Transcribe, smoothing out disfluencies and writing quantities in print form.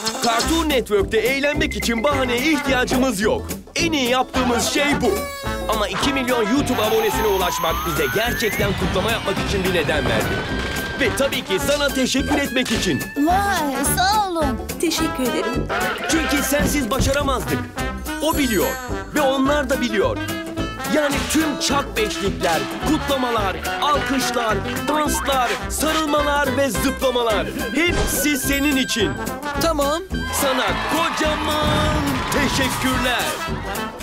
Cartoon Network'te eğlenmek için bahaneye ihtiyacımız yok. En iyi yaptığımız şey bu. Ama 2 milyon YouTube abonesine ulaşmak bize gerçekten kutlama yapmak için bir neden verdi. Ve tabii ki sana teşekkür etmek için. Vay, sağ olun. Teşekkür ederim. Çünkü sensiz başaramazdık. O biliyor ve onlar da biliyor. Yani tüm çak beşlikler, kutlamalar, alkışlar, danslar, sarılmalar ve zıplamalar hepsi senin için. Tamam. Sana kocaman teşekkürler.